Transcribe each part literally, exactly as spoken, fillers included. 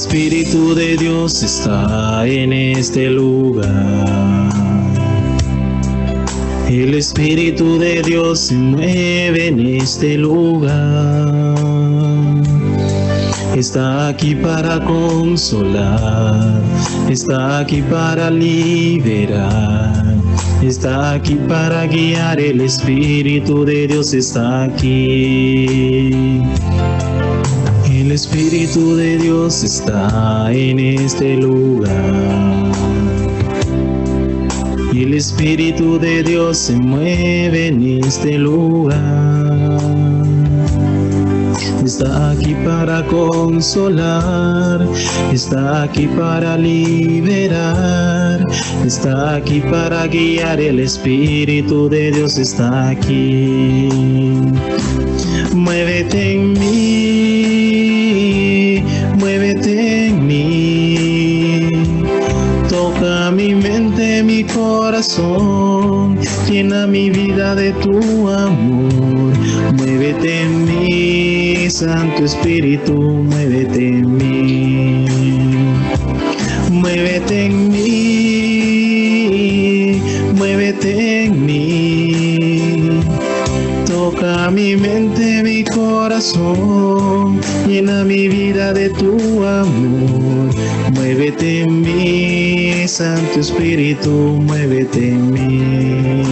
Espíritu de Dios está en este lugar. El Espíritu de Dios se mueve en este lugar. Está aquí para consolar, está aquí para liberar, está aquí para guiar. El Espíritu de Dios está aquí. El Espíritu de Dios está en este lugar. Y el Espíritu de Dios se mueve en este lugar. Está aquí para consolar, está aquí para liberar, está aquí para guiar. El Espíritu de Dios está aquí. Muévete en mí, muévete en mí, toca mi mente, mi corazón, llena mi vida de tu amor. Muévete en mí, Santo Espíritu, muévete en mí, muévete en mí, muévete en mí, toca mi mente, mi corazón, llena mi vida de tu amor. Muévete en mí, Santo Espíritu, muévete en mí.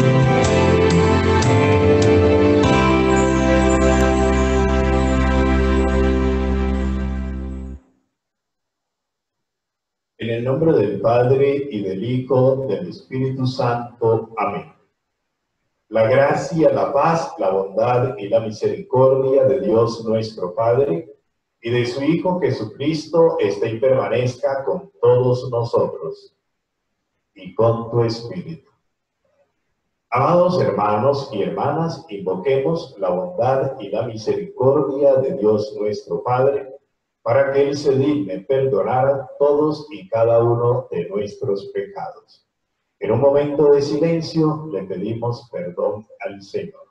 En el nombre del Padre, y del Hijo, del Espíritu Santo. Amén. La gracia, la paz, la bondad y la misericordia de Dios nuestro Padre y de su Hijo Jesucristo esté y permanezca con todos nosotros y con tu Espíritu. Amados hermanos y hermanas, invoquemos la bondad y la misericordia de Dios nuestro Padre, para que Él se digne perdonar todos y cada uno de nuestros pecados. En un momento de silencio le pedimos perdón al Señor.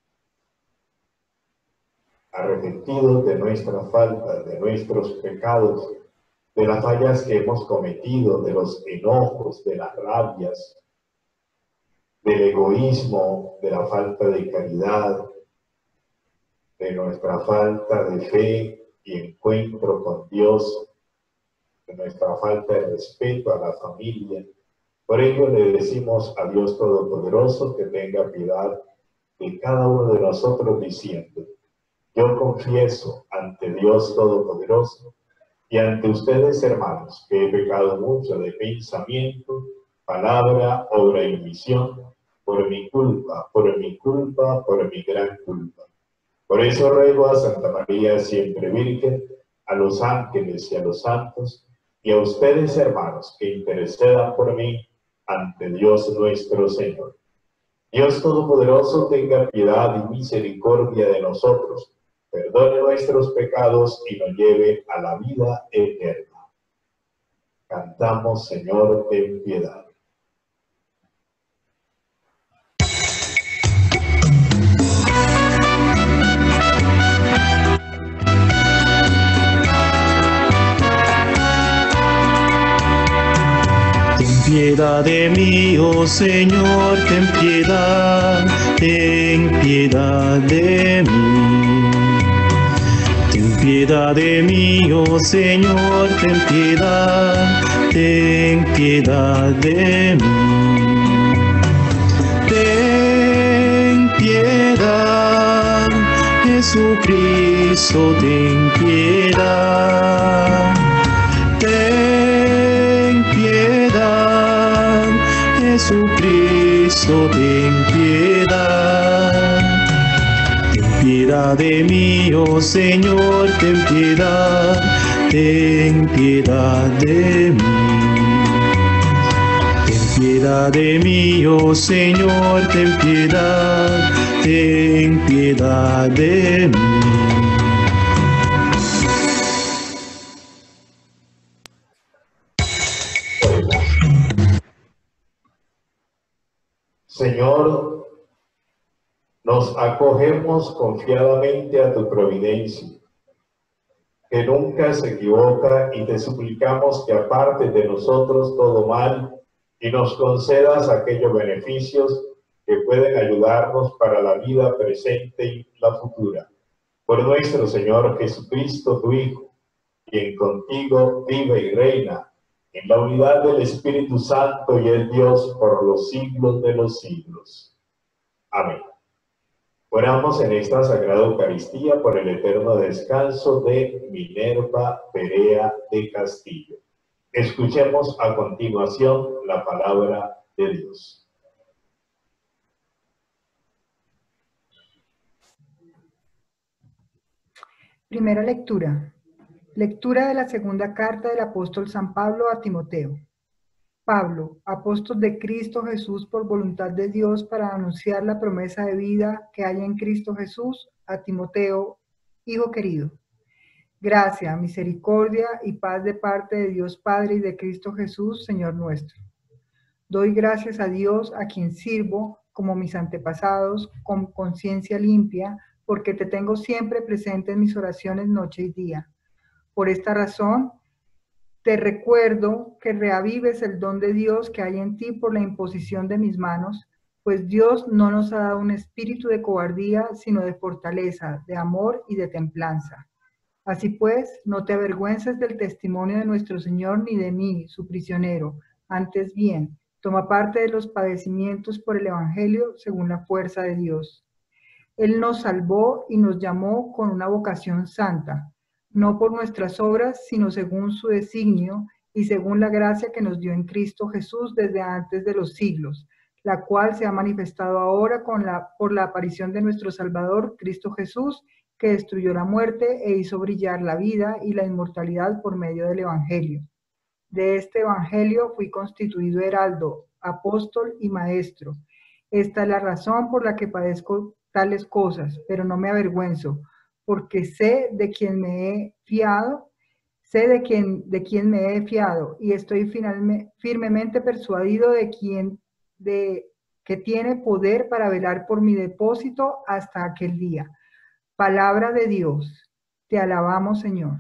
Arrepentidos de nuestra falta, de nuestros pecados, de las fallas que hemos cometido, de los enojos, de las rabias, del egoísmo, de la falta de caridad, de nuestra falta de fe y encuentro con Dios, de nuestra falta de respeto a la familia. Por ello le decimos a Dios Todopoderoso que tenga piedad de cada uno de nosotros, diciendo: yo confieso ante Dios Todopoderoso y ante ustedes, hermanos, que he pecado mucho de pensamiento, palabra, obra y omisión, por mi culpa, por mi culpa, por mi gran culpa. Por eso ruego a Santa María, siempre Virgen, a los ángeles y a los santos, y a ustedes, hermanos, que intercedan por mí ante Dios nuestro Señor. Dios Todopoderoso tenga piedad y misericordia de nosotros, perdone nuestros pecados y nos lleve a la vida eterna. Cantamos: Señor, ten piedad. Ten piedad de mí, oh Señor, ten piedad, ten piedad de mí. Ten piedad de mí, oh Señor, ten piedad, ten piedad de mí. Ten piedad, Jesucristo, ten piedad. Ten piedad, Jesucristo, ten piedad. Ten piedad de mí, oh Señor, ten piedad, ten piedad de mí. Ten piedad de mí, oh Señor, ten piedad, ten piedad de mí. Señor, nos acogemos confiadamente a tu providencia. que nunca se equivoca, y te suplicamos que apartes de nosotros todo mal y nos concedas aquellos beneficios que pueden ayudarnos para la vida presente y la futura. Por nuestro Señor Jesucristo, tu Hijo, quien contigo vive y reina en la unidad del Espíritu Santo y el Dios por los siglos de los siglos. Amén. Oramos en esta Sagrada Eucaristía por el eterno descanso de Minerva Perea de Castillo. Escuchemos a continuación la palabra de Dios. Primera lectura. Lectura de la segunda carta del apóstol San Pablo a Timoteo. Pablo, apóstol de Cristo Jesús por voluntad de Dios para anunciar la promesa de vida que hay en Cristo Jesús, a Timoteo, hijo querido. Gracia, misericordia y paz de parte de Dios Padre y de Cristo Jesús, Señor nuestro. Doy gracias a Dios, a quien sirvo, como mis antepasados, con conciencia limpia, porque te tengo siempre presente en mis oraciones noche y día. Por esta razón, te recuerdo que reavives el don de Dios que hay en ti por la imposición de mis manos, pues Dios no nos ha dado un espíritu de cobardía, sino de fortaleza, de amor y de templanza. Así pues, no te avergüences del testimonio de nuestro Señor ni de mí, su prisionero. Antes bien, toma parte de los padecimientos por el Evangelio según la fuerza de Dios. Él nos salvó y nos llamó con una vocación santa, no por nuestras obras, sino según su designio y según la gracia que nos dio en Cristo Jesús desde antes de los siglos, la cual se ha manifestado ahora con la, por la aparición de nuestro Salvador, Cristo Jesús, que destruyó la muerte e hizo brillar la vida y la inmortalidad por medio del Evangelio. De este Evangelio fui constituido heraldo, apóstol y maestro. Esta es la razón por la que padezco tales cosas, pero no me avergüenzo, porque sé de quién me he fiado, sé de quién, de quién me he fiado, y estoy finalmente, firmemente persuadido de quién, de que tiene poder para velar por mi depósito hasta aquel día. Palabra de Dios, te alabamos, Señor.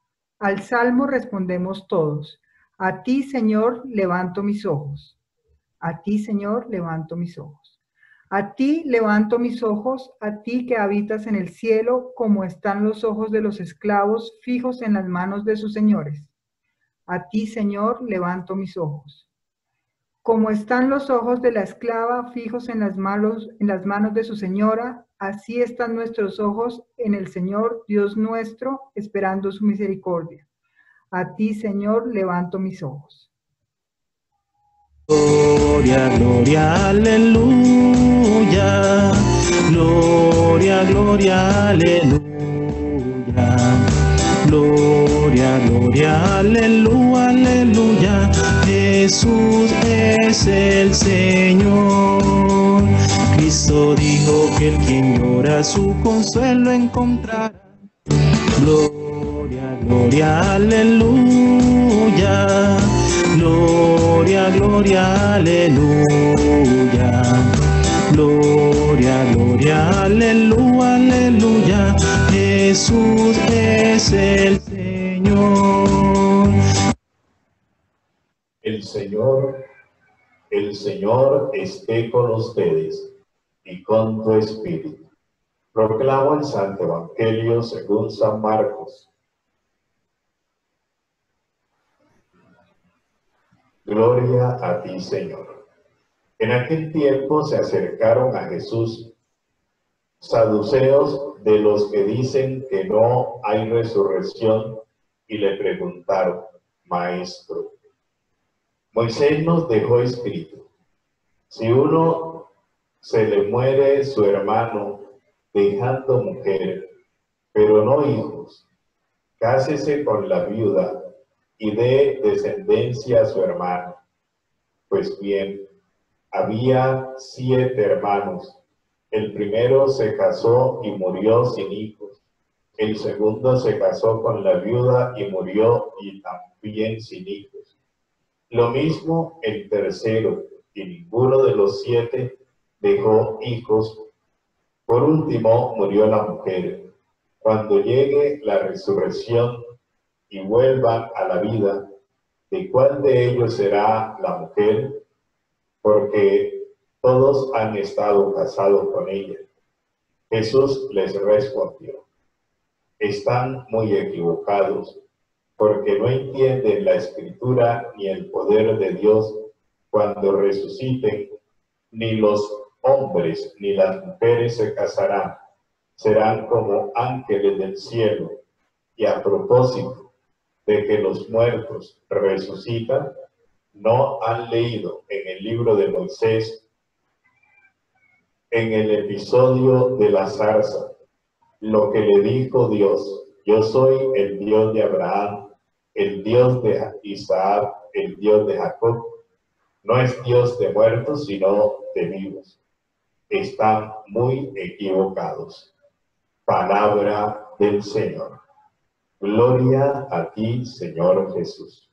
Al salmo respondemos todos. A ti, Señor, levanto mis ojos. A ti, Señor, levanto mis ojos. A ti levanto mis ojos, a ti que habitas en el cielo, como están los ojos de los esclavos fijos en las manos de sus señores. A ti, Señor, levanto mis ojos. Como están los ojos de la esclava fijos en las manos, en las manos de su señora, así están nuestros ojos en el Señor, Dios nuestro, esperando su misericordia. A ti, Señor, levanto mis ojos. Gloria, gloria, aleluya. Gloria, gloria, aleluya. Gloria, gloria, aleluya, aleluya. Jesús es el Señor. Cristo dijo que el quien llora su consuelo encontrará. Gloria, gloria, aleluya. Gloria, gloria, aleluya. Gloria, gloria, aleluya, aleluya. Jesús es el Señor. El Señor, el Señor esté con ustedes y con tu espíritu. Proclamo el Santo Evangelio según San Marcos. Gloria a ti, Señor. En aquel tiempo se acercaron a Jesús saduceos, de los que dicen que no hay resurrección, y le preguntaron: Maestro, Moisés nos dejó escrito, si uno se le muere su hermano dejando mujer, pero no hijos, cásese con la viuda y dé descendencia a su hermano. Pues bien, había siete hermanos. El primero se casó y murió sin hijos. El segundo se casó con la viuda y murió y también sin hijos. Lo mismo el tercero, y ninguno de los siete dejó hijos. Por último murió la mujer. cuando llegue la resurrección y vuelvan a la vida, ¿de cuál de ellos será la mujer? Porque todos han estado casados con ella. Jesús les respondió: están muy equivocados, porque no entienden la Escritura ni el poder de Dios. Cuando resuciten, ni los hombres ni las mujeres se casarán, serán como ángeles del cielo. Y a propósito de que los muertos resucitan, ¿no han leído en el libro de Moisés, en el episodio de la zarza, lo que le dijo Dios? Yo soy el Dios de Abraham, el Dios de Isaac, el Dios de Jacob. No es Dios de muertos, sino de vivos. Están muy equivocados. Palabra del Señor. Gloria a ti, Señor Jesús.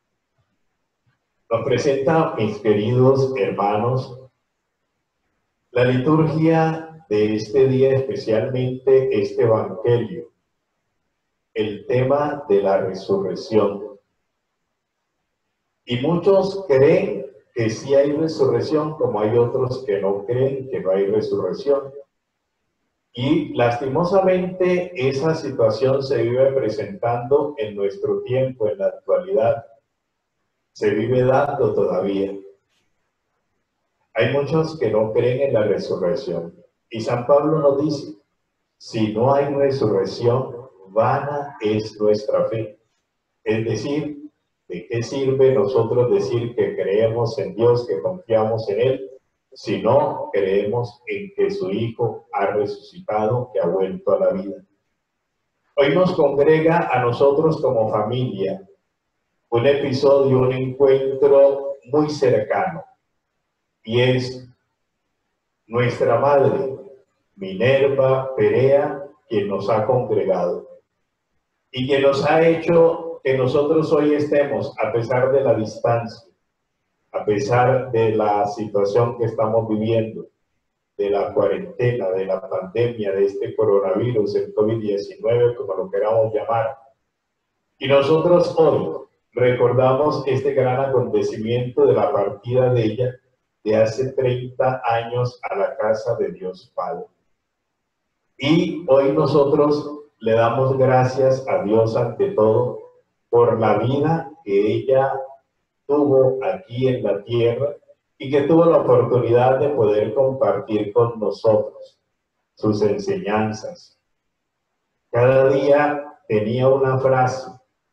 Nos presenta, mis queridos hermanos, la liturgia de este día, especialmente este Evangelio, el tema de la resurrección. Y muchos creen que sí hay resurrección, como hay otros que no creen que no hay resurrección. Y lastimosamente esa situación se vive presentando en nuestro tiempo, en la actualidad. Se vive dando todavía. Hay muchos que no creen en la resurrección. Y San Pablo nos dice, si no hay resurrección, vana es nuestra fe. Es decir, ¿de qué sirve nosotros decir que creemos en Dios, que confiamos en Él, si no creemos en que su Hijo ha resucitado, que ha vuelto a la vida? Hoy nos congrega a nosotros como familia un episodio, un encuentro muy cercano, y es nuestra madre, Minerva Perea, quien nos ha congregado y quien nos ha hecho que nosotros hoy estemos, a pesar de la distancia, a pesar de la situación que estamos viviendo, de la cuarentena, de la pandemia, de este coronavirus, el COVID diecinueve, como lo queramos llamar. Y nosotros hoy recordamos este gran acontecimiento de la partida de ella de hace treinta años a la casa de Dios Padre. Y hoy nosotros le damos gracias a Dios ante todo por la vida que ella tuvo aquí en la tierra y que tuvo la oportunidad de poder compartir con nosotros sus enseñanzas. Cada día tenía una frase,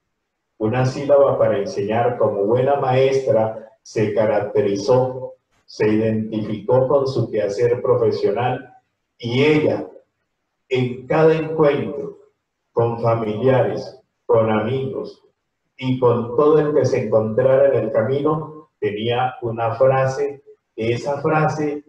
una sílaba para enseñar. Como buena maestra se caracterizó, se identificó con su quehacer profesional, y ella en cada encuentro con familiares, con amigos y con todo el que se encontrara en el camino, tenía una frase, que esa frase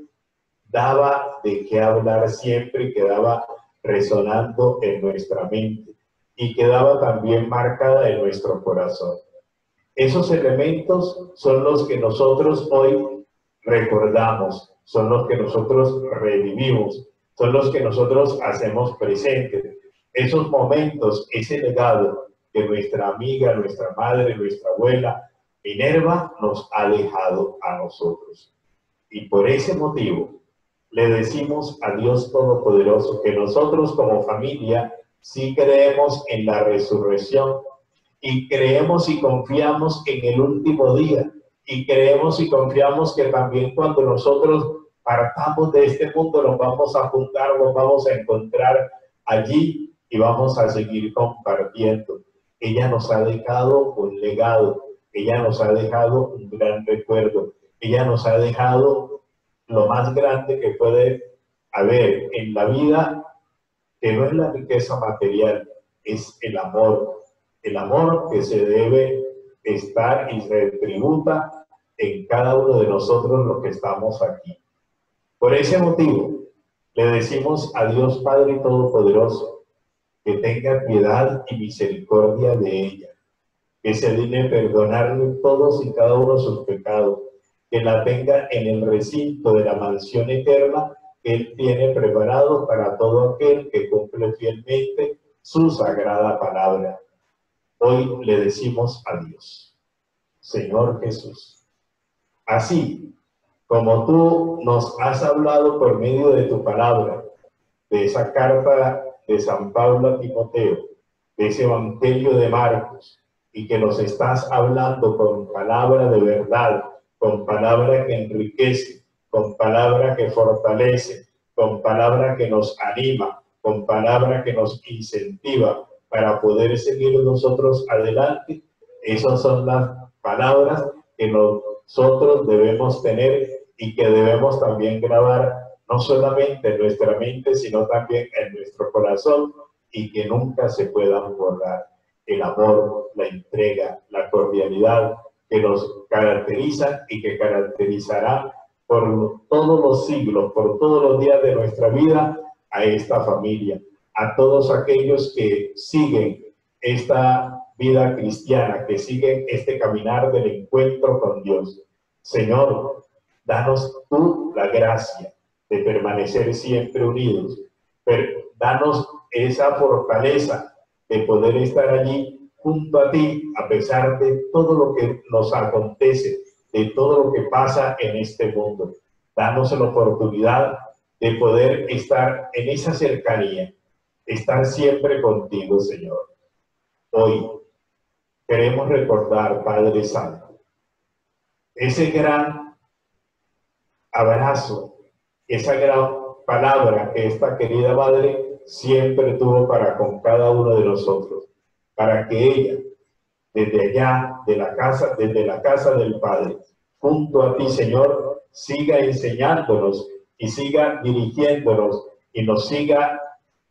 daba de qué hablar siempre y quedaba resonando en nuestra mente y quedaba también marcada en nuestro corazón. Esos elementos son los que nosotros hoy recordamos, son los que nosotros revivimos, son los que nosotros hacemos presentes. Esos momentos, ese legado que nuestra amiga, nuestra madre, nuestra abuela Minerva nos ha dejado a nosotros. Y por ese motivo le decimos a Dios Todopoderoso que nosotros como familia sí creemos en la resurrección, y creemos y confiamos en el último día, y creemos y confiamos que también cuando nosotros partamos de este mundo nos vamos a juntar, nos vamos a encontrar allí y vamos a seguir compartiendo. Ella nos ha dejado un legado, ella nos ha dejado un gran recuerdo, ella nos ha dejado lo más grande que puede haber en la vida, que no es la riqueza material, es el amor, el amor que se debe estar y se tributa en cada uno de nosotros los que estamos aquí. Por ese motivo, le decimos a Dios Padre Todopoderoso que tenga piedad y misericordia de ella, que se digne perdonarle todos y cada uno sus pecados, que la tenga en el recinto de la mansión eterna que Él tiene preparado para todo aquel que cumple fielmente su sagrada palabra. Hoy le decimos adiós. Señor Jesús, así como tú nos has hablado por medio de tu palabra, de esa carta de San Pablo a Timoteo, de ese Evangelio de Marcos, y que nos estás hablando con palabra de verdad, con palabra que enriquece, con palabra que fortalece, con palabra que nos anima, con palabra que nos incentiva para poder seguir nosotros adelante. Esas son las palabras que nosotros debemos tener y que debemos también grabar, no solamente en nuestra mente, sino también en nuestro corazón, y que nunca se puedan borrar. El amor, la entrega, la cordialidad que nos caracterizan y que caracterizará por todos los siglos, por todos los días de nuestra vida a esta familia, a todos aquellos que siguen esta vida cristiana, que siguen este caminar del encuentro con Dios. Señor, danos tú la gracia de permanecer siempre unidos, pero danos esa fortaleza de poder estar allí junto a ti, a pesar de todo lo que nos acontece, de todo lo que pasa en este mundo. Danos la oportunidad de poder estar en esa cercanía, estar siempre contigo, Señor. Hoy queremos recordar, Padre Santo, ese gran abrazo, esa gran palabra que esta querida Madre siempre tuvo para con cada uno de nosotros, para que ella, desde allá, de la casa, desde la casa del Padre, junto a ti, Señor, siga enseñándonos y siga dirigiéndonos y nos siga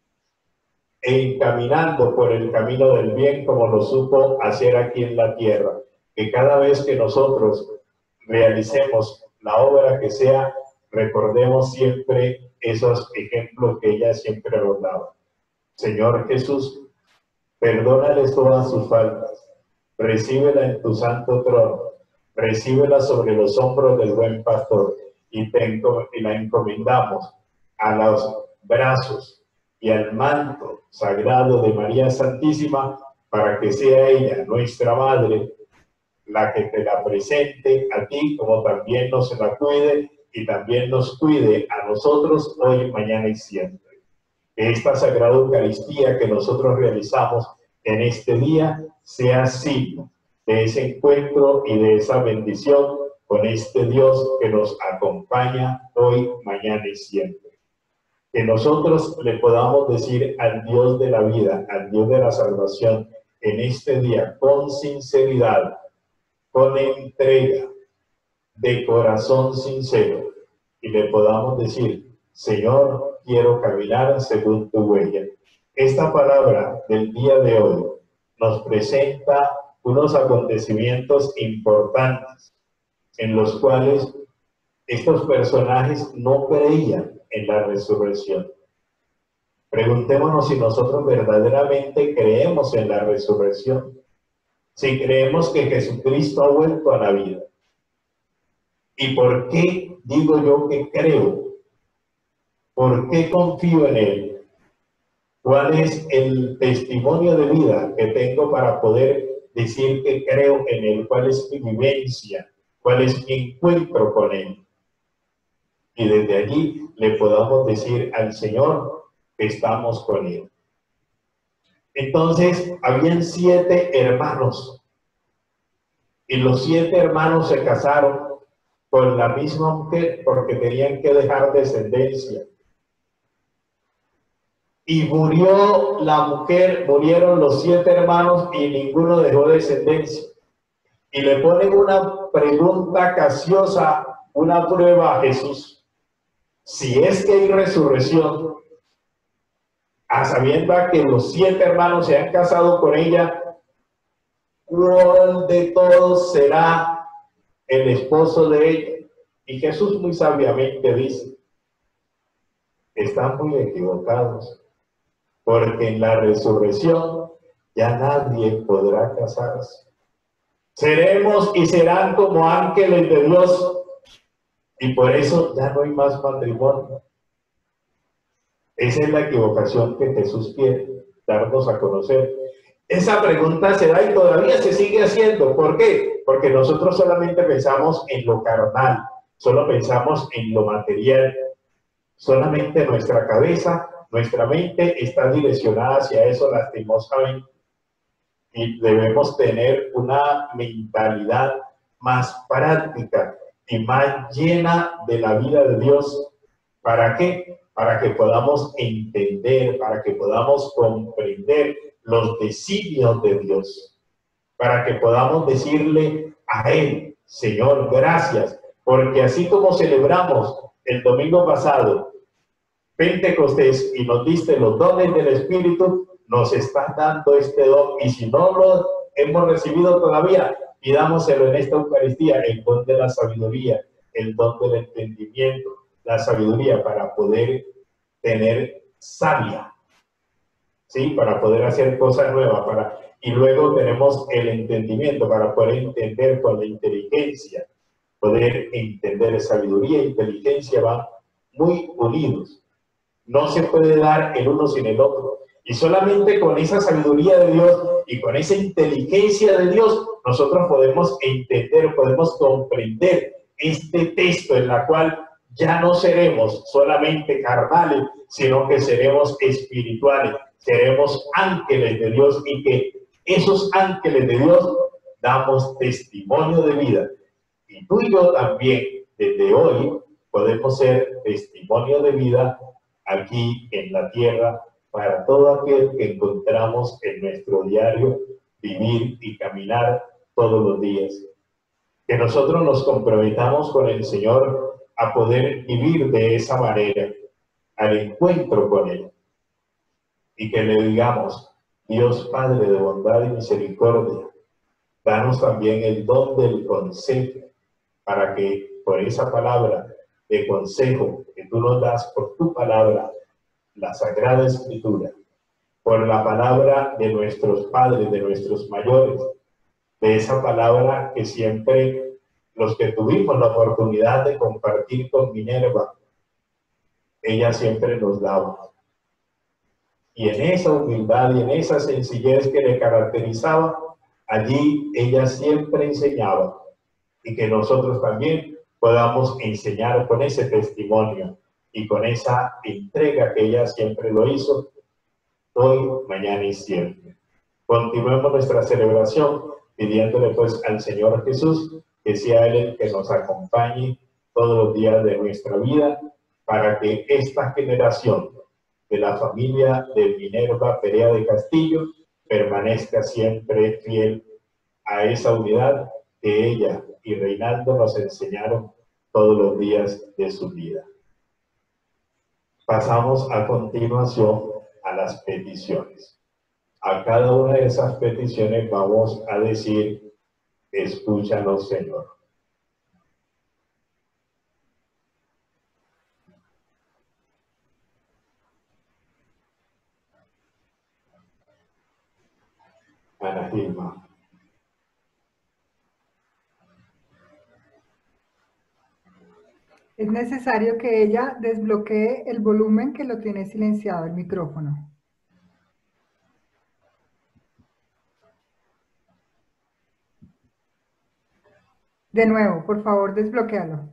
encaminando por el camino del bien, como lo supo hacer aquí en la tierra. Que cada vez que nosotros realicemos la obra que sea, recordemos siempre esos ejemplos que ella siempre nos daba. Señor Jesús, perdónales todas sus faltas, recíbela en tu santo trono, recíbela sobre los hombros del buen pastor, y, te, y la encomendamos a los brazos y al manto sagrado de María Santísima, para que sea ella, nuestra Madre, la que te la presente a ti, como también nos la cuide y también nos cuide a nosotros hoy, mañana y siempre. Que esta Sagrada Eucaristía que nosotros realizamos en este día sea signo de ese encuentro y de esa bendición con este Dios que nos acompaña hoy, mañana y siempre. Que nosotros le podamos decir al Dios de la vida, al Dios de la salvación, en este día con sinceridad, con entrega, de corazón sincero, y le podamos decir: Señor, quiero caminar según tu huella. Esta palabra del día de hoy nos presenta unos acontecimientos importantes en los cuales estos personajes no creían en la resurrección. Preguntémonos si nosotros verdaderamente creemos en la resurrección, si creemos que Jesucristo ha vuelto a la vida. ¿Y por qué digo yo que creo? ¿Por qué confío en Él? ¿Cuál es el testimonio de vida que tengo para poder decir que creo en Él? ¿Cuál es mi vivencia? ¿Cuál es mi encuentro con Él? Y desde allí le podamos decir al Señor que estamos con Él. Entonces, habían siete hermanos, y los siete hermanos se casaron con la misma mujer porque tenían que dejar descendencia. Y murió la mujer, murieron los siete hermanos y ninguno dejó descendencia. Y le ponen una pregunta capciosa, una prueba a Jesús. Si es que hay resurrección, a sabiendo que los siete hermanos se han casado con ella, ¿cuál de todos será el esposo de ella? Y Jesús muy sabiamente dice: están muy equivocados, porque en la resurrección ya nadie podrá casarse. Seremos y serán como ángeles de Dios, y por eso ya no hay más matrimonio. Esa es la equivocación que Jesús quiere darnos a conocer. Esa pregunta se da y todavía se sigue haciendo. ¿Por qué? Porque nosotros solamente pensamos en lo carnal, solo pensamos en lo material. Solamente nuestra cabeza, nuestra mente está direccionada hacia eso lastimosamente. Y debemos tener una mentalidad más práctica y más llena de la vida de Dios. ¿Para qué? Para que podamos entender, para que podamos comprender los designios de Dios, para que podamos decirle a Él, Señor, gracias, porque así como celebramos el domingo pasado Pentecostés y nos diste los dones del Espíritu, nos estás dando este don, y si no lo hemos recibido todavía, pidámoselo en esta Eucaristía, el don de la sabiduría, el don del entendimiento, la sabiduría para poder tener sabia, ¿sí? Para poder hacer cosas nuevas, para, y luego tenemos el entendimiento para poder entender con la inteligencia, poder entender. Sabiduría e inteligencia van muy unidos, no se puede dar el uno sin el otro, y solamente con esa sabiduría de Dios y con esa inteligencia de Dios nosotros podemos entender, podemos comprender este texto en la cual ya no seremos solamente carnales, sino que seremos espirituales, seremos ángeles de Dios, y que esos ángeles de Dios damos testimonio de vida. Y tú y yo también, desde hoy, podemos ser testimonio de vida aquí en la tierra para todo aquel que encontramos en nuestro diario vivir y caminar todos los días. Que nosotros nos comprometamos con el Señor a poder vivir de esa manera, al encuentro con Él, y que le digamos: Dios Padre de bondad y misericordia, danos también el don del consejo, para que por esa palabra de consejo que tú nos das por tu palabra, la Sagrada Escritura, por la palabra de nuestros padres, de nuestros mayores, de esa palabra que siempre los que tuvimos la oportunidad de compartir con Minerva, ella siempre nos daba. Y en esa humildad y en esa sencillez que le caracterizaba, allí ella siempre enseñaba, y que nosotros también podamos enseñar con ese testimonio y con esa entrega que ella siempre lo hizo, hoy, mañana y siempre. Continuemos nuestra celebración pidiéndole pues al Señor Jesús que sea Él el que nos acompañe todos los días de nuestra vida, para que esta generación de la familia de Minerva Perea de Castillo permanezca siempre fiel a esa unidad que ella y Reinaldo nos enseñaron todos los días de su vida. Pasamos a continuación a las peticiones. A cada una de esas peticiones vamos a decir: escúchanos, Señor. Ana Gilma. Es necesario que ella desbloquee el volumen que lo tiene silenciado el micrófono. De nuevo, por favor, desbloquéalo.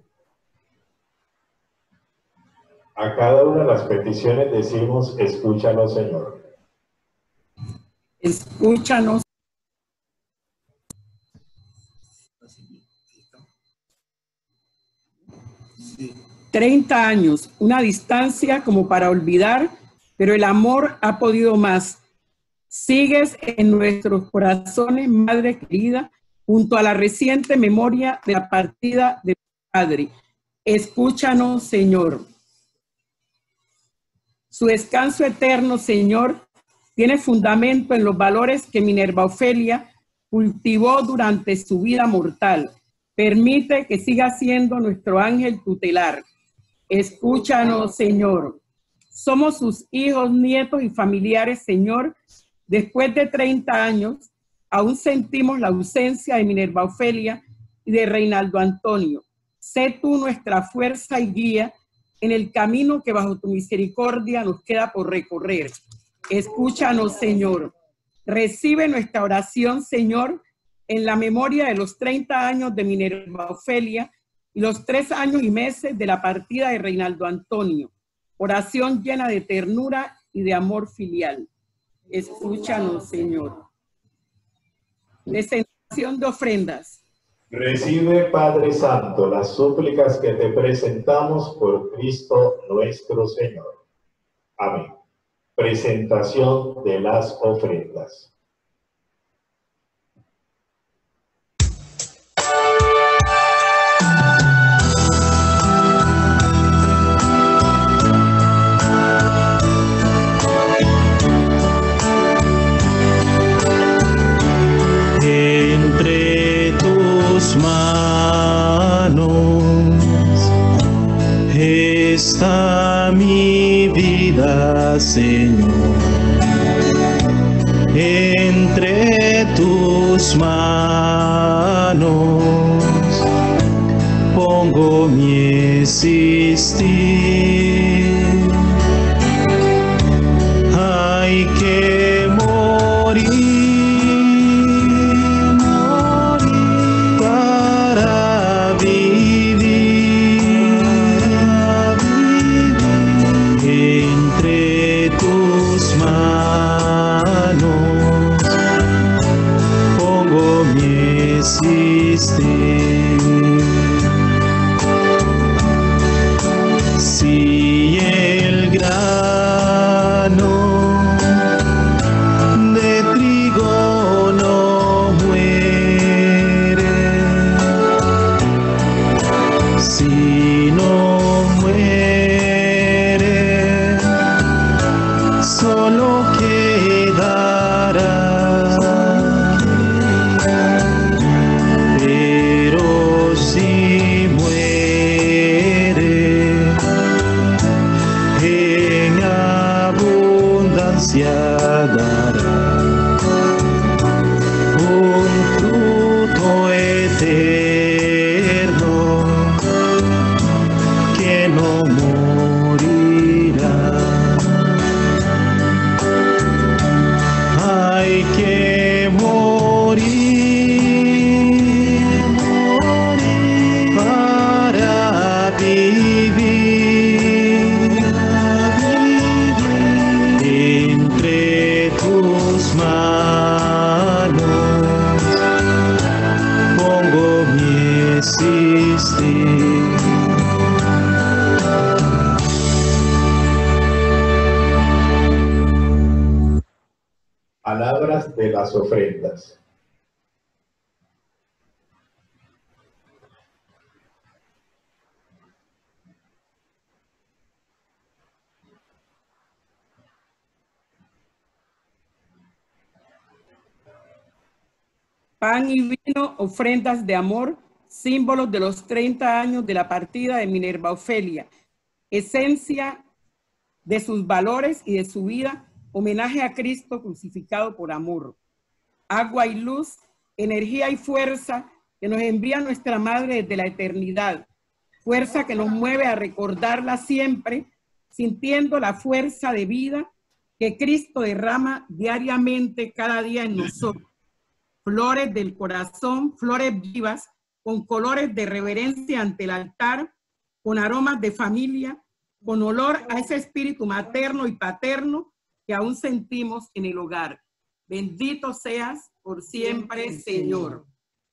A cada una de las peticiones decimos: escúchanos, Señor. Escúchanos. treinta años, una distancia como para olvidar, pero el amor ha podido más. Sigues en nuestros corazones, Madre querida, junto a la reciente memoria de la partida de mi padre. Escúchanos, Señor. Su descanso eterno, Señor, tiene fundamento en los valores que Minerva Ofelia cultivó durante su vida mortal. Permite que siga siendo nuestro ángel tutelar. Escúchanos, Señor. Somos sus hijos, nietos y familiares, Señor. Después de treinta años, aún sentimos la ausencia de Minerva Ofelia y de Reinaldo Antonio. Sé tú nuestra fuerza y guía en el camino que bajo tu misericordia nos queda por recorrer. Escúchanos, Señor. Recibe nuestra oración, Señor, en la memoria de los treinta años de Minerva Ofelia y los tres años y meses de la partida de Reinaldo Antonio. Oración llena de ternura y de amor filial. Escúchanos, Señor. Presentación de ofrendas. Recibe, Padre Santo, las súplicas que te presentamos por Cristo nuestro Señor. Amén. Presentación de las ofrendas. Entre tus manos está mi vida, Señor. Entre tus manos pongo mi existir. Hay que morir, morir para vivir, vivir. Entre tus manos pongo mi existir. Si el grano de trigo no muere, si no muere, solo quedará. Pero si muere, en abundancia dará un fruto eterno que no morirá. Hay que morir, morir para vivir, vivir. Entre tus manos pongo mi existir. Palabras de las ofrendas. Pan y vino, ofrendas de amor, símbolos de los treinta años de la partida de Minerva Ofelia, esencia de sus valores y de su vida, homenaje a Cristo crucificado por amor. Agua y luz, energía y fuerza que nos envía nuestra Madre desde la eternidad, fuerza que nos mueve a recordarla siempre, sintiendo la fuerza de vida que Cristo derrama diariamente cada día en nosotros. Flores del corazón, flores vivas, con colores de reverencia ante el altar, con aromas de familia, con olor a ese espíritu materno y paterno que aún sentimos en el hogar. Bendito seas por siempre, Señor.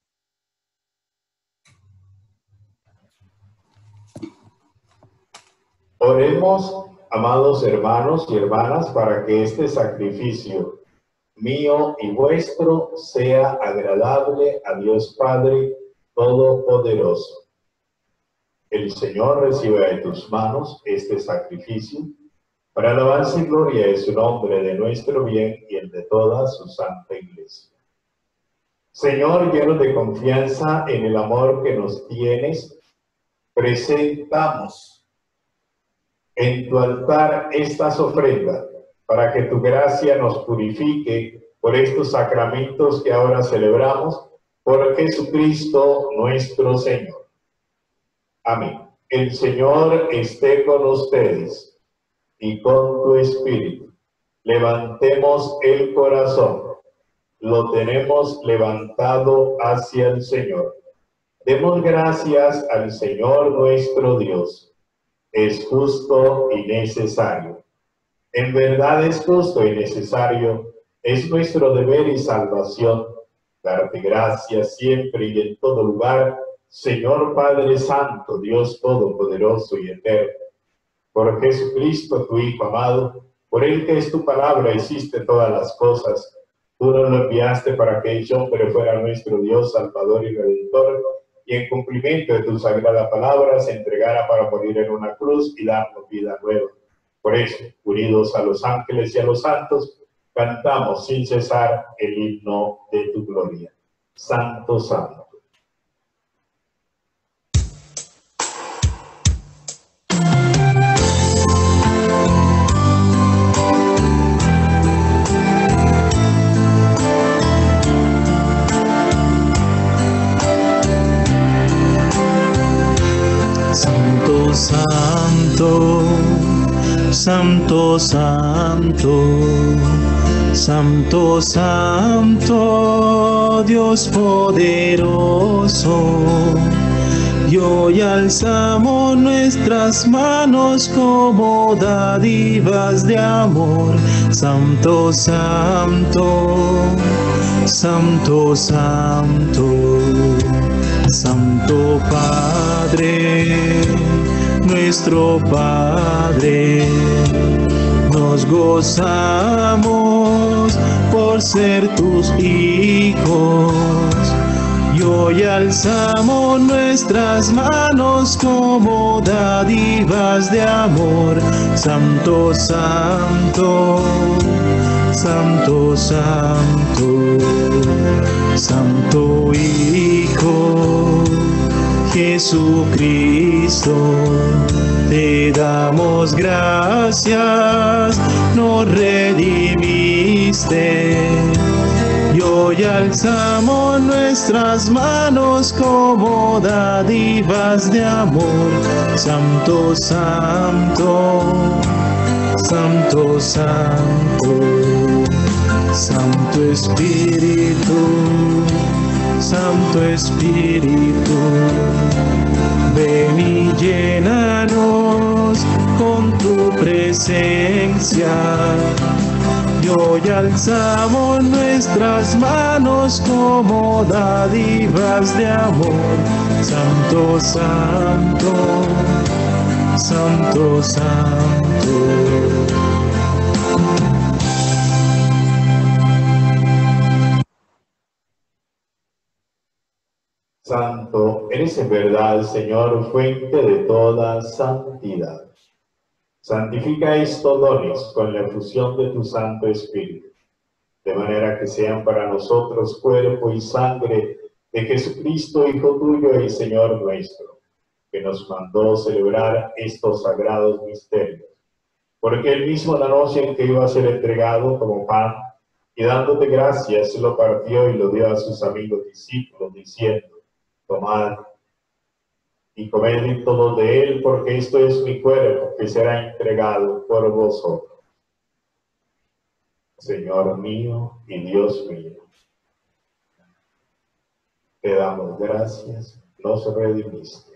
Oremos, amados hermanos y hermanas, para que este sacrificio mío y vuestro sea agradable a Dios Padre Todopoderoso. El Señor reciba de tus manos este sacrificio para alabanza y gloria de su nombre, de nuestro bien y el de toda su santa Iglesia. Señor, llenos de confianza en el amor que nos tienes, presentamos en tu altar estas ofrendas, para que tu gracia nos purifique por estos sacramentos que ahora celebramos, por Jesucristo nuestro Señor. Amén. El Señor esté con ustedes y con tu espíritu. Levantemos el corazón. Lo tenemos levantado hacia el Señor. Demos gracias al Señor nuestro Dios. Es justo y necesario. En verdad es justo y necesario. Es nuestro deber y salvación darte gracias siempre y en todo lugar, Señor Padre Santo, Dios Todopoderoso y Eterno. Por Jesucristo, tu Hijo amado, por el que es tu palabra, hiciste todas las cosas. Tú nos lo enviaste para que ese hombre fuera nuestro Dios, Salvador y Redentor, y en cumplimiento de tu sagrada palabra se entregara para morir en una cruz y darnos vida nueva. Por eso, unidos a los ángeles y a los santos, cantamos sin cesar el himno de tu gloria. Santo, santo. Santo, santo, santo, santo, santo, Dios poderoso. Y hoy alzamos nuestras manos como dádivas de amor. Santo, santo, santo, santo, Santo Padre, nuestro Padre, nos gozamos por ser tus hijos. Y hoy alzamos nuestras manos como dádivas de amor. Santo, santo, santo, santo, Santo Hijo Jesucristo, te damos gracias, nos redimiste. Y hoy alzamos nuestras manos como dádivas de amor. Santo, santo, santo, santo, Santo Espíritu, Santo Espíritu, ven y llénanos con tu presencia. Y hoy alzamos nuestras manos como dádivas de amor. Santo, santo, santo, santo. Santo, eres en verdad, Señor, fuente de toda santidad. Santifica estos dones con la efusión de tu Santo Espíritu, de manera que sean para nosotros cuerpo y sangre de Jesucristo, Hijo tuyo y Señor nuestro, que nos mandó celebrar estos sagrados misterios. Porque él mismo, la noche en que iba a ser entregado como pan, y dándote gracias, lo partió y lo dio a sus amigos discípulos, diciendo: tomad y comed todos de él, porque esto es mi cuerpo que será entregado por vosotros. Señor mío y Dios mío, te damos gracias, nos redimiste.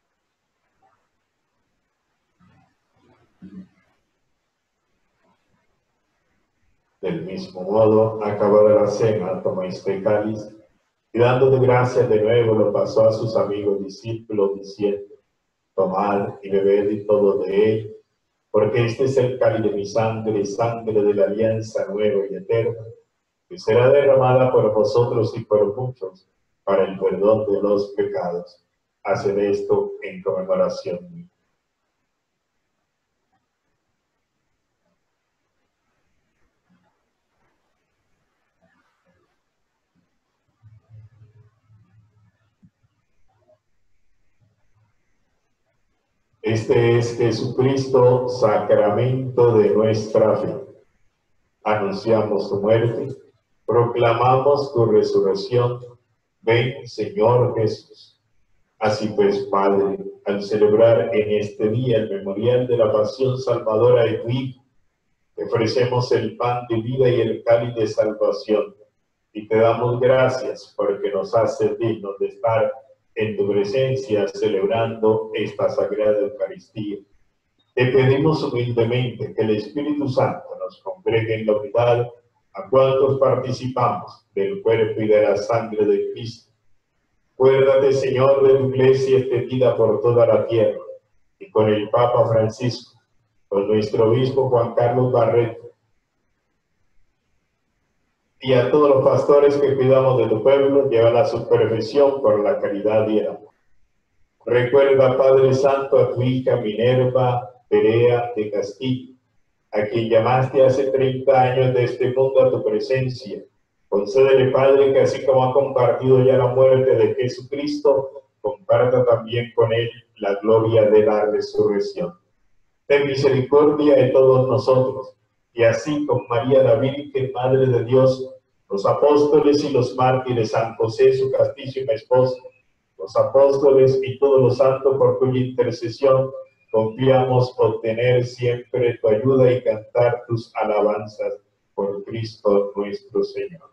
Del mismo modo, acabada la cena, tomó este cáliz, y dándote gracias de nuevo, lo pasó a sus amigos discípulos, diciendo: tomad y bebed y todo de él, porque este es el cáliz de mi sangre, sangre de la alianza nueva y eterna, que será derramada por vosotros y por muchos, para el perdón de los pecados. Haced esto en conmemoración mía. Este es Jesucristo, sacramento de nuestra fe. Anunciamos tu muerte, proclamamos tu resurrección. Ven, Señor Jesús. Así pues, Padre, al celebrar en este día el memorial de la pasión salvadora de tu Hijo, te ofrecemos el pan de vida y el cáliz de salvación, y te damos gracias porque nos haces dignos de estar en tu presencia celebrando esta sagrada Eucaristía. Te pedimos humildemente que el Espíritu Santo nos congregue en la unidad a cuantos participamos del cuerpo y de la sangre de Cristo. Acuérdate, Señor, de tu iglesia extendida por toda la tierra, y con el Papa Francisco, con nuestro obispo Juan Carlos Barreto, y a todos los pastores que cuidamos de tu pueblo, lleva a su perfección por la caridad y el amor. Recuerda, Padre Santo, a tu hija Minerva Perea de Castillo, a quien llamaste hace treinta años de este mundo a tu presencia. Concédele, Padre, que así como ha compartido ya la muerte de Jesucristo, comparta también con él la gloria de la resurrección. Ten misericordia de todos nosotros, y así con María la Virgen, Madre de Dios, los apóstoles y los mártires, San José, su castísima esposa, los apóstoles y todos los santos por cuya intercesión confiamos obtener siempre tu ayuda y cantar tus alabanzas por Cristo nuestro Señor.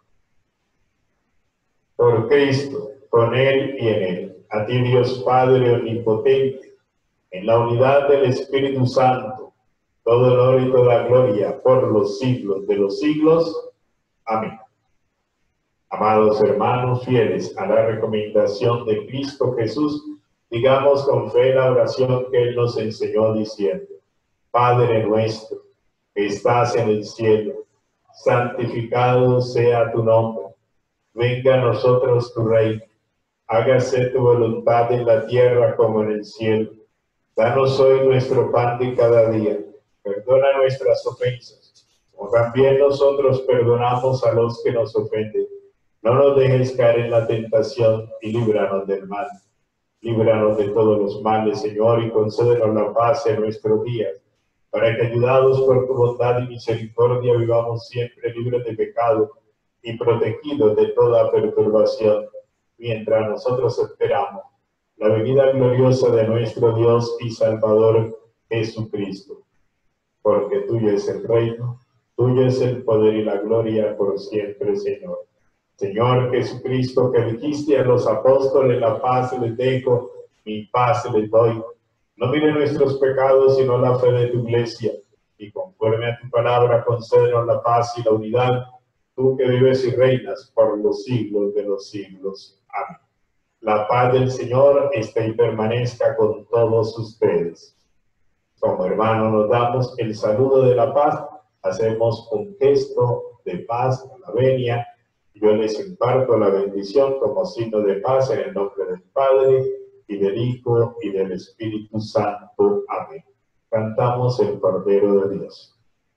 Por Cristo, con Él y en Él, a ti Dios Padre omnipotente, en la unidad del Espíritu Santo, todo honor y toda gloria por los siglos de los siglos. Amén. Amados hermanos fieles a la recomendación de Cristo Jesús, digamos con fe la oración que Él nos enseñó diciendo: Padre nuestro, que estás en el cielo, santificado sea tu nombre. Venga a nosotros tu reino. Hágase tu voluntad en la tierra como en el cielo. Danos hoy nuestro pan de cada día. Perdona nuestras ofensas, como también nosotros perdonamos a los que nos ofenden. No nos dejes caer en la tentación y líbranos del mal. Líbranos de todos los males, Señor, y concédenos la paz en nuestros días, para que, ayudados por tu bondad y misericordia, vivamos siempre libres de pecado y protegidos de toda perturbación, mientras nosotros esperamos la venida gloriosa de nuestro Dios y Salvador Jesucristo. Porque tuyo es el reino, tuyo es el poder y la gloria por siempre, Señor. Señor Jesucristo, que dijiste a los apóstoles: la paz les dejo, mi paz les doy. No mire nuestros pecados, sino la fe de tu iglesia. Y conforme a tu palabra, concédenos la paz y la unidad, tú que vives y reinas por los siglos de los siglos. Amén. La paz del Señor esté y permanezca con todos ustedes. Como hermanos nos damos el saludo de la paz, hacemos un gesto de paz, la venia. Yo les imparto la bendición como signo de paz en el nombre del Padre, y del Hijo, y del Espíritu Santo. Amén. Cantamos el Cordero de Dios.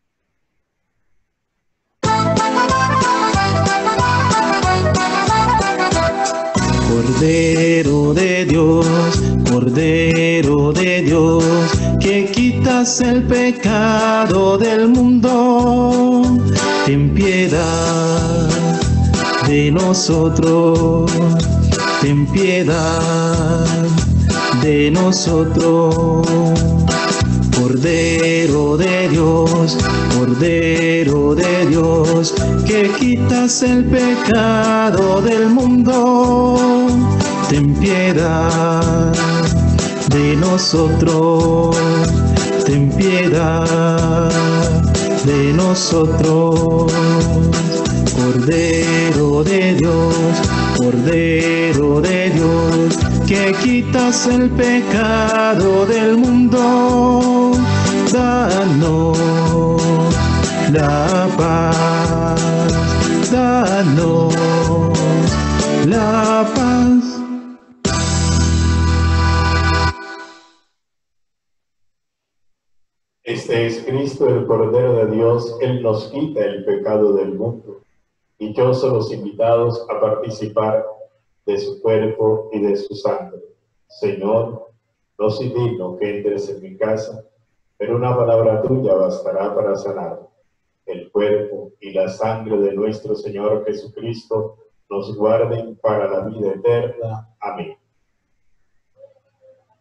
Cordero de Dios, Cordero de Dios, que quitas el pecado del mundo, ten piedad de nosotros, ten piedad de nosotros. Cordero de Dios, Cordero de Dios, que quitas el pecado del mundo, ten piedad de nosotros, ten piedad de nosotros. Cordero de Dios, Cordero de Dios, que quitas el pecado del mundo, danos la paz, danos la paz. Este es Cristo, el Cordero de Dios. Él nos quita el pecado del mundo. Dichosos los invitados a participar de su cuerpo y de su sangre. Señor, no soy digno que entres en mi casa, pero una palabra tuya bastará para sanar. El cuerpo y la sangre de nuestro Señor Jesucristo nos guarden para la vida eterna. Amén.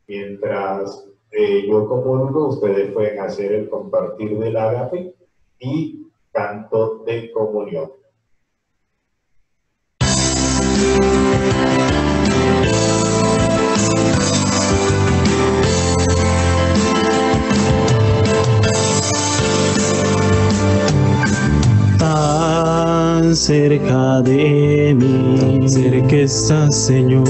Mientras eh, yo comulgo, ustedes pueden hacer el compartir del ágape y canto de comunión. Tan cerca de mí, tan cerca estás, Señor,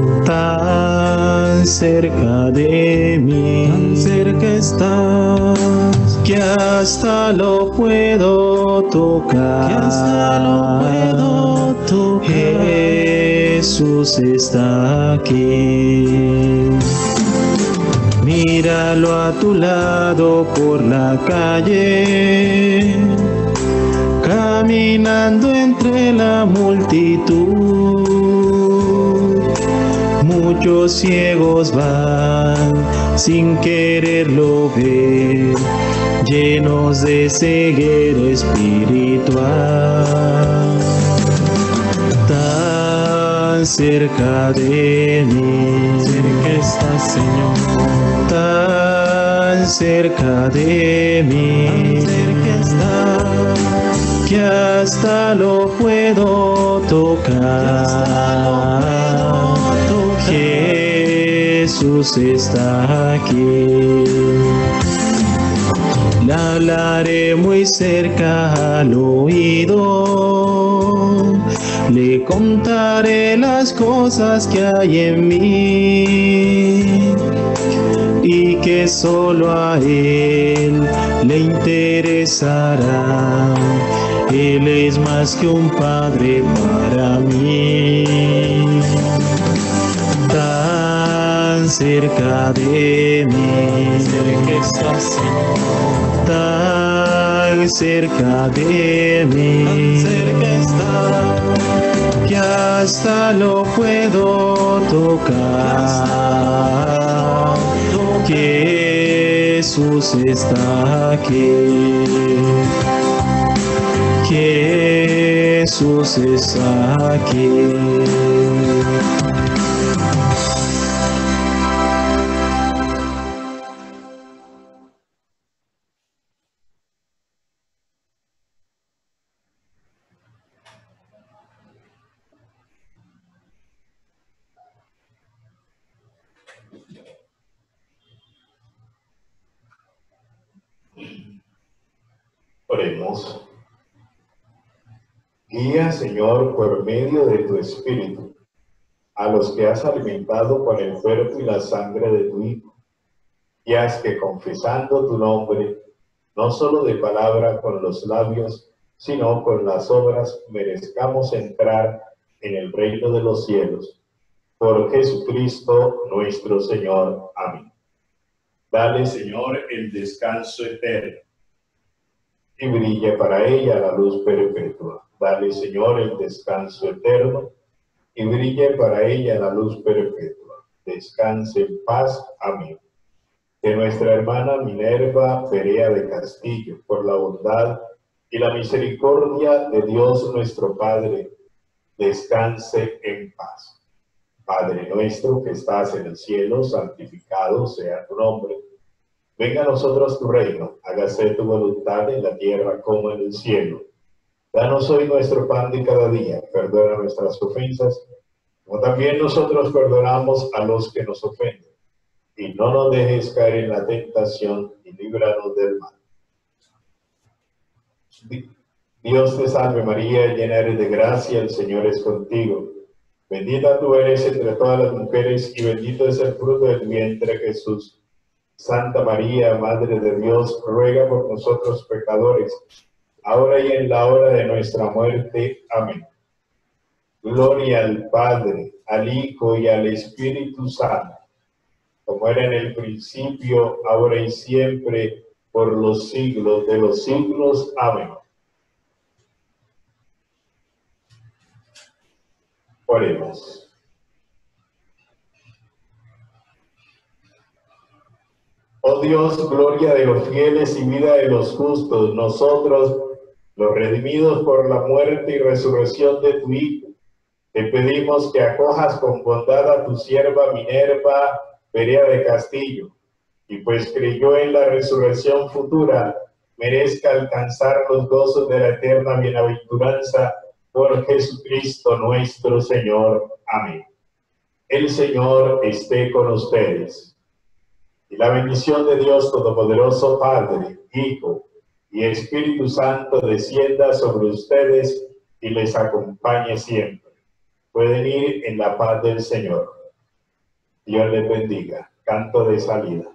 tan cerca de mí, tan cerca estás, que hasta lo puedo tocar, que hasta lo puedo tocar. Jesús está aquí. Míralo a tu lado por la calle, caminando entre la multitud. Muchos ciegos van sin quererlo ver, llenos de ceguera espiritual. Tan cerca de mí, cerca estás, Señor, tan cerca de mí, tan cerca estás, que hasta lo puedo tocar. Jesús está aquí. Le hablaré muy cerca al oído, le contaré las cosas que hay en mí y que solo a Él le interesará. Él es más que un padre para mí. Tan cerca de mí, cerca estás, Señor, tan cerca de mí, tan cerca estás, que hasta lo puedo tocar. Jesús está aquí. Jesús está aquí. Oremos. Guía, Señor, por medio de tu Espíritu, a los que has alimentado con el cuerpo y la sangre de tu Hijo, y haz que, confesando tu nombre, no solo de palabra con los labios, sino con las obras, merezcamos entrar en el reino de los cielos. Por Jesucristo nuestro Señor. Amén. Dale, Señor, el descanso eterno, y brille para ella la luz perpetua. Dale, Señor, el descanso eterno, y brille para ella la luz perpetua. Descanse en paz. Amén. De nuestra hermana Minerva Perea de Castillo, por la bondad y la misericordia de Dios nuestro Padre, descanse en paz. Padre nuestro que estás en el cielo, santificado sea tu nombre. Venga a nosotros tu reino, hágase tu voluntad en la tierra como en el cielo. Danos hoy nuestro pan de cada día, perdona nuestras ofensas, como también nosotros perdonamos a los que nos ofenden. Y no nos dejes caer en la tentación, y líbranos del mal. Dios te salve María, llena eres de gracia, el Señor es contigo. Bendita tú eres entre todas las mujeres, y bendito es el fruto de tu vientre, Jesús. Santa María, Madre de Dios, ruega por nosotros pecadores, ahora y en la hora de nuestra muerte. Amén. Gloria al Padre, al Hijo y al Espíritu Santo, como era en el principio, ahora y siempre, por los siglos de los siglos. Amén. Oremos. Oh Dios, gloria de los fieles y vida de los justos, nosotros, los redimidos por la muerte y resurrección de tu Hijo, te pedimos que acojas con bondad a tu sierva Minerva Perea de Castillo, y pues creyó en la resurrección futura, merezca alcanzar los gozos de la eterna bienaventuranza por Jesucristo nuestro Señor. Amén. El Señor esté con ustedes. Y la bendición de Dios Todopoderoso, Padre, Hijo y Espíritu Santo descienda sobre ustedes y les acompañe siempre. Pueden ir en la paz del Señor. Dios les bendiga. Canto de salida.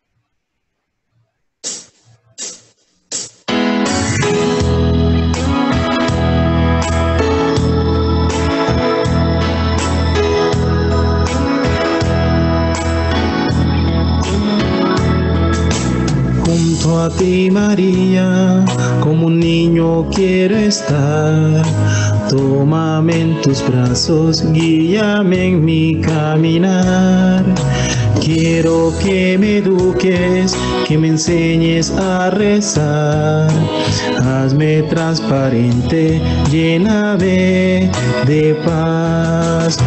Junto a ti, María, como un niño quiero estar. Tómame en tus brazos, guíame en mi caminar. Quiero que me eduques, que me enseñes a rezar. Hazme transparente, lléname de paz.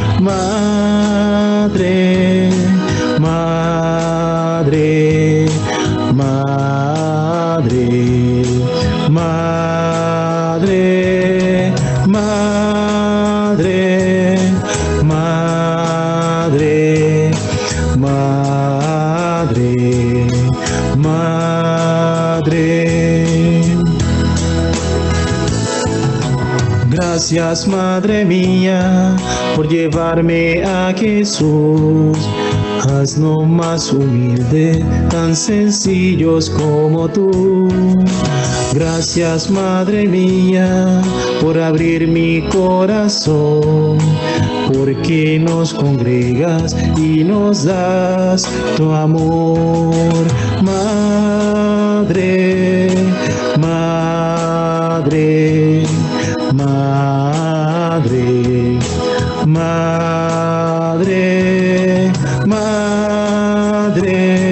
Madre, madre, madre, madre, madre, madre, madre, madre. Gracias, Madre mía, por llevarme a Jesús. Haznos más humilde, tan sencillos como tú. Gracias, Madre mía, por abrir mi corazón, porque nos congregas y nos das tu amor. Madre, madre, madre, madre, madre.